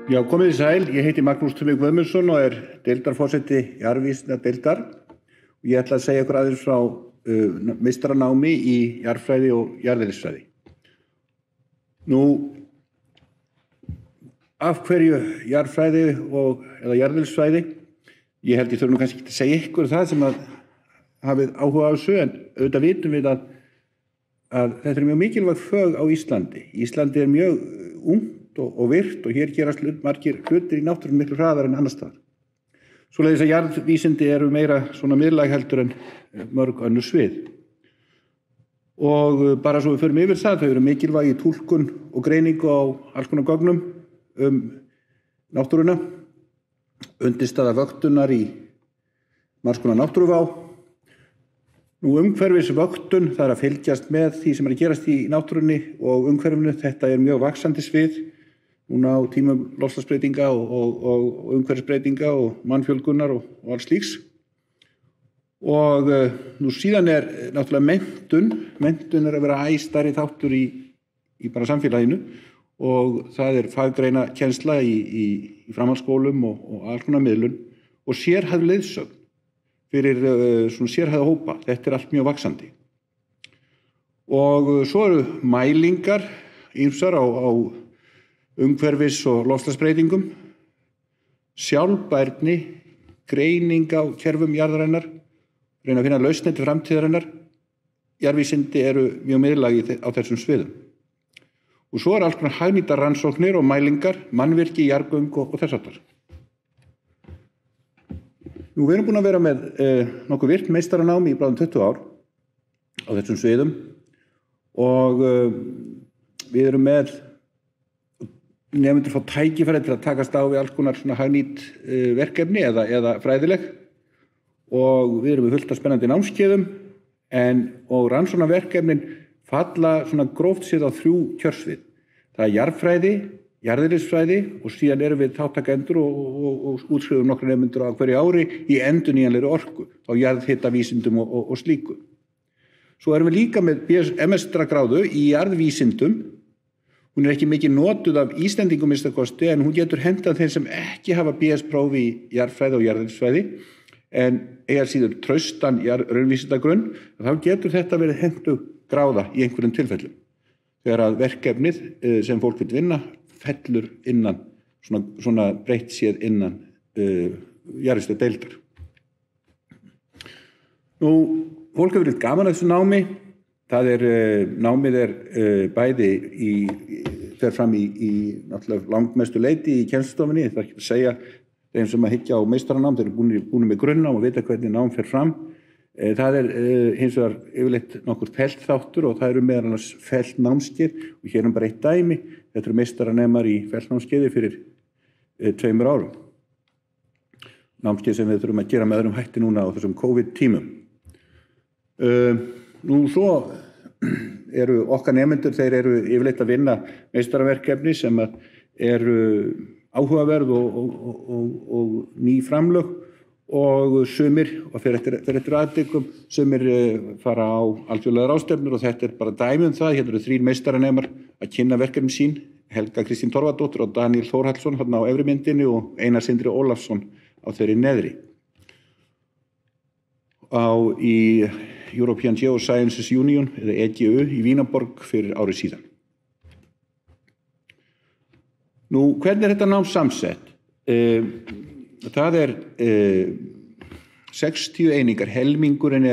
Já, komið þið sæl. Ég heiti Magnús Tumi Guðmundsson og deildarforseti jarðvísindadeildar. Ég ætla að segja ykkur aðeins frá meistaranámi í jarðfræði og jarðeðlisfræði. Nú, af hverju jarðfræði eða jarðeðlisfræði? Ég held ég þurfi nú kannski ekki að segja ykkur það sem að hafið áhuga á þessu, en auðvitað vitum við að þetta mjög mikilvæg fög á Íslandi. Íslandi mjög ungt og virkt og hér gerast margir hlutir í náttúrunni miklu hraðar en annars staðar. Svoleiðis að jarðvísindi meira svona miðlæg heldur en mörg önnur svið. Og bara svo við förum yfir það, þau mikilvæg í túlkun og greiningu á alls konar gögnum náttúruna, undirstaða vöktunar í margs konar náttúruvá. Nú umhverfisvöktun, það að fylgjast með því sem að gerast í náttúrunni og umhverfinu, þetta mjög vaxandi svið núna á tímum loftslagsbreytinga og umhverfisbreytinga og mannfjölgunar og alls slíks. Og nú síðan náttúrulega menntun að vera æ stærri þáttur í bara samfélaginu og það faggreina kennsla í framhaldsskólum og alls konar miðlun og sérhæfð leiðsögn fyrir svona sérhæfða hópa. Þetta allt mjög vaxandi. Og svo mælingar ýmsar á umhverfis og loftslagsbreytingum, sjálfbærni, greining á kerfum jarðarinnar, reyna að finna lausnir til framtíðarinnar. Jarðvísindi mjög miðlæg á þessum sviðum. Og svo alls konar hagnýtar rannsóknir og mælingar, mannvirki, jarðgöng og þess háttar. Nú, við búin að vera með nokkuð virkt meistaranámi í bráðum 20 ár á þessum sviðum og við með nemendur fá tækifæri til að takast á við alls konar svona hagnýt verkefni eða fræðileg og við með fullt af spennandi námskeiðum og rannsóknarverkefnin falla svona gróft séð á 3 kjörsvið. Það jarðfræði, jarðeðlisfræði og síðan við þáttakendur og útskrifum nokkra nemendur á hverju ári í endurnýjanlegri orku á jarðhitavísindum og slíku. Svo við líka með MS-gráðu í jarðvísindum. Hún ekki mikið notuð af Íslendingum minnstakosti en hún getur hentað þeim sem ekki hafa BS-próf í jarðfræði og jarðeðlisfræði en eiga síður traustan raunvísindagrunn, þá getur þetta verið hentug gráða í einhverjum tilfellum. Þegar að verkefnið sem fólk vil vinna fellur innan, svona breytt séð innan jarðvísindadeildar. Nú, fólk hefur verið gaman að þessu námi. Námið bæði fer fram í náttúrulega langmestu leyti í kennslustofunni. Það ekki að segja þeim sem að hyggja á meistaranám, þeir búin með grunnnám og vita hvernig nám fer fram. Það hins vegar yfirleitt nokkur feltþáttur og það meðal annars feltnámskeið og hér bara eitt dæmi. Þetta meistaranemar í feltnámskeiði fyrir 2 árum. Námskeið sem við þurfum að gera með öðrum hætti núna á þessum COVID-tímum. Nú svo okkar nemendur, þeir yfirleitt að vinna meistaraverkefni sem áhugaverð og ný framlög og sumir, og fer eftir atvikum, sumir fara á alþjóðlegar ráðstefnur og þetta bara dæmi það. Hérna 3 meistaranemar að kynna verkefni sín, Helga Kristín Torfadóttir og Daníel Þórhallsson á efri myndinni og Einar Sindri Ólafsson á þeirri neðri. Í European Geosciences Union, eða EGU, í Vínarborg fyrir ári síðan. Nú, hvernig þetta nám samsett? Það 60 einingar, helmingurinn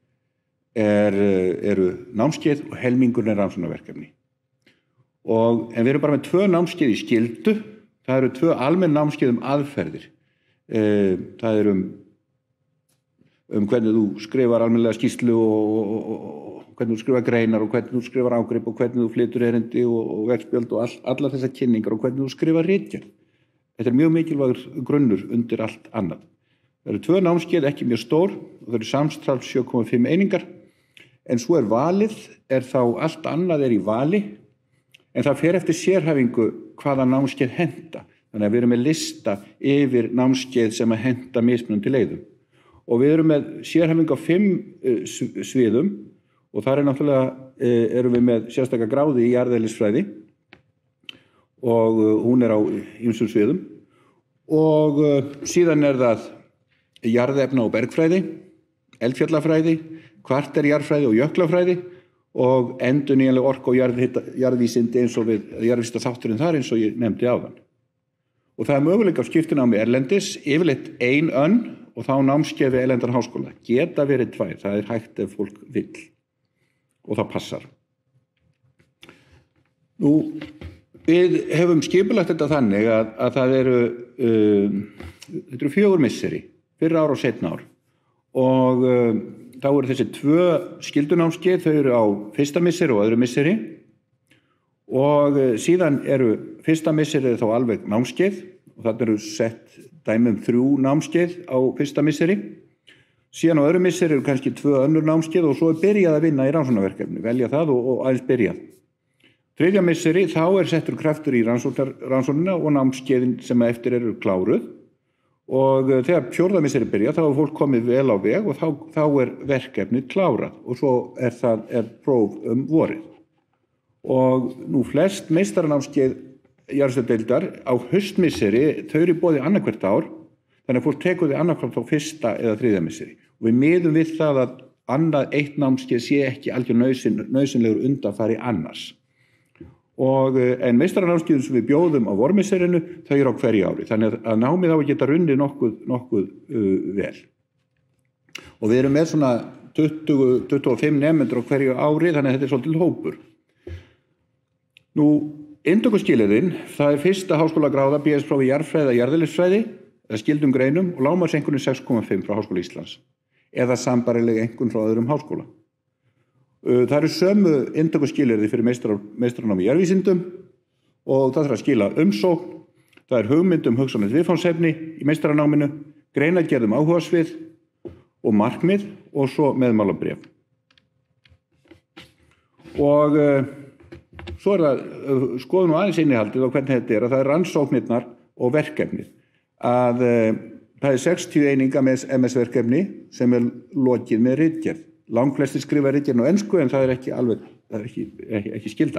eru námskeið og helmingurinn rannsóknarverkefni. En við bara með 2 námskeið í skyldu, það 2 almenn námskeið aðferðir. Það hvernig þú skrifar almennilega skýrslu og hvernig þú skrifar greinar og hvernig þú skrifar ágrip og hvernig þú flytur erindi og vegspjöld og allar þessar kynningar og hvernig þú skrifar ritgerð. Þetta mjög mikilvægur grunnur undir allt annað. Það 2 námskeið, ekki mjög stór og það samtals 7,5 einingar en svo valið, þá allt annað í vali en það fer eftir sérhæfingu hvaða námskeið henta. Þannig að við með lista yfir námskeið sem að henta mismunandi leiðum. Og við með sérhæfingu á 5 sviðum og þar náttúrulega við með sérstaka gráði í jarðeðlisfræði og hún á ýmsum sviðum og síðan það jarðefna- og bergfræði, eldfjallafræði, kvarterjarðfræði og jöklafræði og endurnýjanleg orka og jarðvísindi eins og jarðvísindaþátturinn þar eins og ég nefndi áðan. Og það möguleika á skiptinámi erlendis, yfirleitt ein önn og þá námskeið við erlendan háskóla. Geta verið 2, það hægt ef fólk vill og það passar. Nú, við hefum skipulagt þetta þannig að það þetta eru 4 misseri, fyrra ár og seinna ár og þá eru þessi 2 skyldunámskeið, þau eru á fyrsta misseri og öðru misseri og síðan eru fyrsta misseri þá alveg námskeið og þarna eru sett dæmi 3 námskeið á fyrsta misseri. Síðan á öðru misseri eru kannski 2 önnur námskeið og svo byrjað að vinna í rannsóknarverkefni, velja það og aðeins byrjað. Þriðja misseri þá settur kraftur í rannsóknina og námskeiðin sem eftir eru kláruð og þegar 4. misseri byrja þá fólk komið vel á veg og þá verkefnið klárað og svo próf vorið. Og nú flest meistaranámskeið jarðvísindadeildar á haustmisseri, þau eru í boði annað hvert ár, þannig að fólk tekur þau annað hvert á 1. eða 3. misseri. Og við miðum við það að annað eitt námskeið sé ekki algjör nauðsynlegur undanfari annars. En meistaranámskeiðin sem við bjóðum á vormisserinu, þau eru á hverju ári, þannig að námið á að geta runnið nokkuð vel. Og við erum með svona 20-25 nemendur á hverju ári, þannig að þetta er svolítið hópur. Nú, inntökuskilyrðin, það fyrsta háskólagráða BS-próf í jarðfræði eða jarðeðlisfræði, eða skyldum greinum og lágmarkseinkunn 6,5 frá Háskóla Íslands, eða sambærileg einkunn frá öðrum háskóla. Það eru sömu inntökuskilyrði fyrir meistaranám í jarðvísindum og það þarf að skila umsókn, það hugmynd hugsanlegt viðfangsefni í meistaranáminu, greinargerð áhugasvið og markmið og svo meðmálabréf. Og svo það, skoðum nú aðeins innihaldið og hvernig þetta að það rannsóknirnar og verkefnið. Að það 60 eininga með MS-verkefni sem lokið með ritgerð. Langflestir skrifa ritgerðin á ensku en það ekki alveg, það ekki skylda.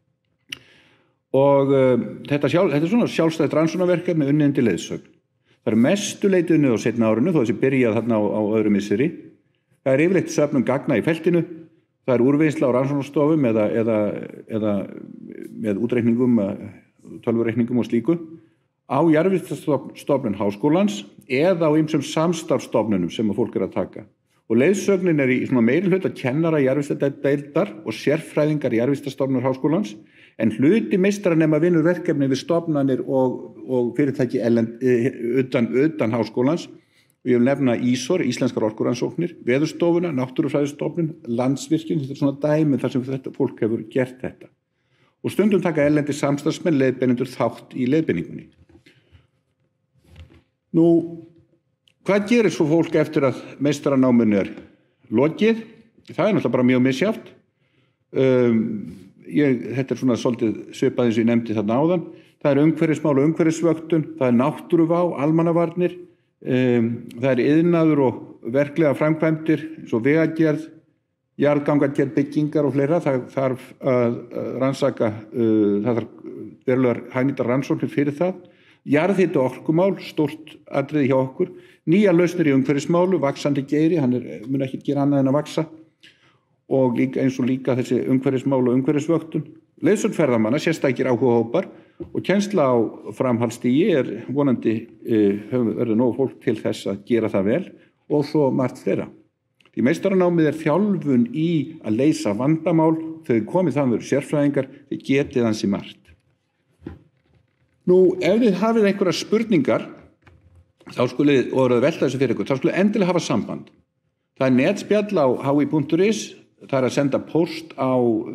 Og þetta svona sjálfstætt rannsóknarverkefni unnið til leiðsögn. Það mestu leyti unnið á seinna árinu, þó þessi byrjað þarna á öðru misseri. Það yfirleitt söfnun gagna í feltinu, það úrvinnsla á rannsóknarstofum eða með útreikningum, tölvureikningum og slíku, á jarðvísindastofnun háskólans eða á ýmsum samstarfsstofnunum sem fólk að taka. Og leiðsögnin í svona meiri hluta kennara jarðvísindadeildar og sérfræðingar jarðvísindastofnunar háskólans, en hluti meistaranema vinnur verkefni við stofnanir og fyrirtæki utan háskólans. Ég vil nefna ISOR, Íslenskar orkurannsóknir, Veðurstofuna, Náttúrufræðistofnun, Landsvirkjun, þetta svona dæmi þar sem þetta fólk hefur gert þetta. Og stundum taka erlendir samstarfsmenn leiðbeinendur þátt í leiðbeiningunni. Nú, hvað gerir svo fólk eftir að meistaranáminu lokið? Það náttúrulega bara mjög misjafnt. Þetta svona svolítið svipað eins og ég nefndi þarna áðan. Það umhverfismál og umhverfisvöktun, það náttúruvá, almannavarnir, það iðnaður og verklega framkvæmdir, svo vegagerð, jarðgangagerð, byggingar og fleira. Það þarf að rannsaka, það þarf verulegar hagnýtar rannsóknir fyrir það. Jarðhita og orkumál, stórt atriði hjá okkur. Nýjar lausnir í umhverfismálu, vaxandi geiri, hann mun ekki gera annað en að vaxa. Og eins og líka þessi umhverfismál og umhverfisvöktun. Leiðsögn ferðamanna, sérstakir áhugahópar og kennsla á framhaldsstigi vonandi verður nóg fólk til þess að gera það vel og svo margt fleira. Því meistaranámið þjálfun í að leysa vandamál, þau komið það með sérfræðingar, þau getið ansi margt. Nú, ef þið hafið einhverjar spurningar, þá skulið, og eruð að velta þessu fyrir ykkur, þá skulið endilega hafa samband. Það netspjall á hi.is, það að senda post á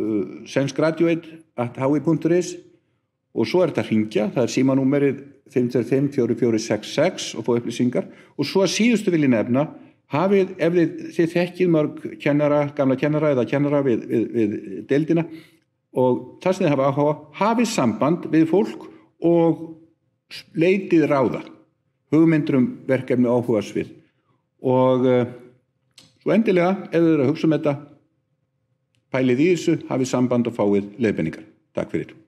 sensgraduate@hi.is og svo þetta að hringja, það símanúmerið 525-4466 og fá upplýsingar. Og svo að síðustu vil ég nefna, hafið, ef þið þekkið mörg kennara, gamla kennara eða kennara við deildina og það sem þið hafa áhuga, hafið samband við fólk og leitið ráða, hugmyndur verkefni áhugasvið. Og svo endilega, ef þið eru að hugsa þetta, pælið í þessu, hafið samband og fáið leiðbeiningar. Takk fyrir.